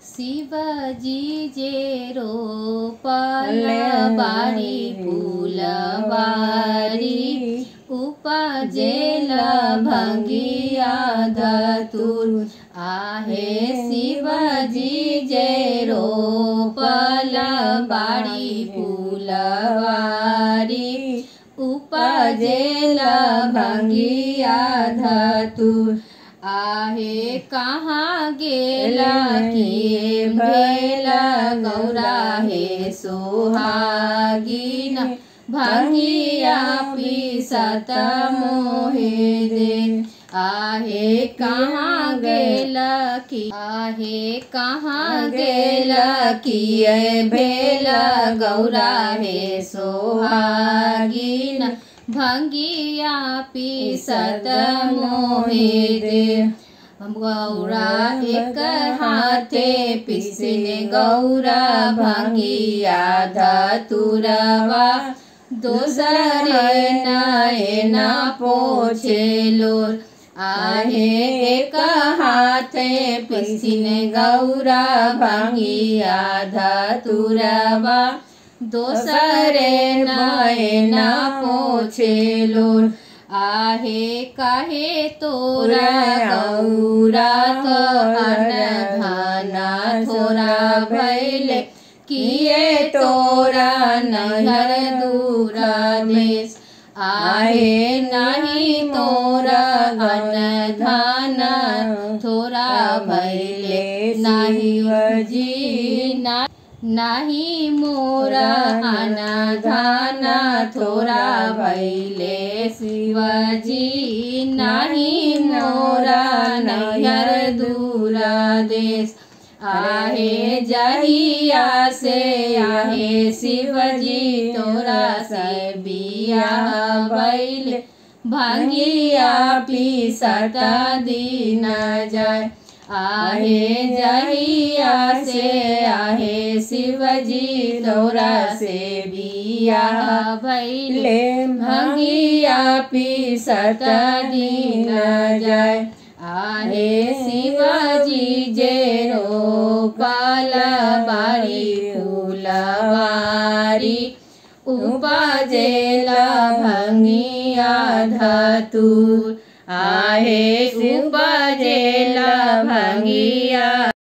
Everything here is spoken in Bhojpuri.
शिवजी जे रोपल बारी फुलवारी उपजेल भंगिया धतूर आहे। शिवजी जे रोपल बारी फुलवारी उपजेल भंगिया धतूर आहे। कहाँ गेला किए भेला गौरा हे सोहागिन भंगिया पीसत मोहे दे आहे। कहाँ गेला कि आहे कहाँ गेला किए भेला गौरा हे सोहागिन भंगिया पीसत मोहे दे। गौरा एक हाथे पिसने गौरा भंगिया धतुरवा दोसरे नयन पोछेलो आहे। एक हाथे पिसने गौरा भंगिया धतुरवा दोसरे नयन पोछेलो आहे। काहे तोरा गौरा तो अनधना थोरा भैले किए तोरा नहर दूरा देश आहे। नहीं तोरा अनधना थोरा भैले नहीं वजी नहीं मोरा अनधना थोरा भैले शिवजी नहीं मोरा नैहर दूरा देश आहे। जहिया से आहे शिवजी तोरा से बियाह भैले भंगिया पीसत दिन जाए आहे। जहिया से आहे शिवजी तोरा से बियाह भैले भंगिया पीसत दिन जाए आहे। शिवजी जे रोपल बारी फुलवारी उपजेल भंगिया धतूर आहे। उपजेल भंगिया